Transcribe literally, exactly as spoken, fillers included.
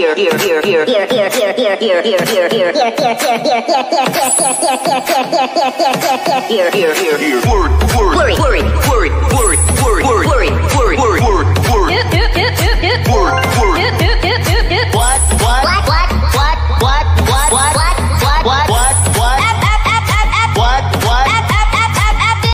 here, here, here, here, here, here, here, here, here, here, here, here, here, here, here, here, word, word, worry, worry, worry, worry, worry, worry.